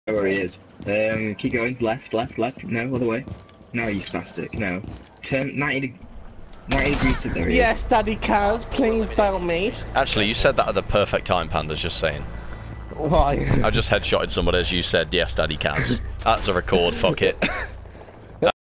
Where he is. Keep going. Left, left, left. No, other way. No, you spastic. No. Turn 90 degrees to there. Yes, Daddy Kaz, please bail me. Actually, you said that at the perfect time, Panda's just saying. Why? I just headshotted somebody as you said, yes, Daddy Kaz. That's a record, fuck it.